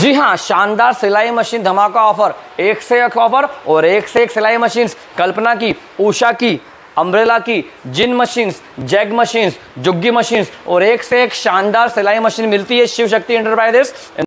जी हाँ, शानदार सिलाई मशीन धमाका ऑफर, एक से एक ऑफर और एक से एक सिलाई मशीन। कल्पना की, उषा की, अम्ब्रेला की, जिन मशीन्स, जैग मशीन्स, जुग्गी मशीन्स और एक से एक शानदार सिलाई मशीन मिलती है शिव शक्ति एंटरप्राइजेस।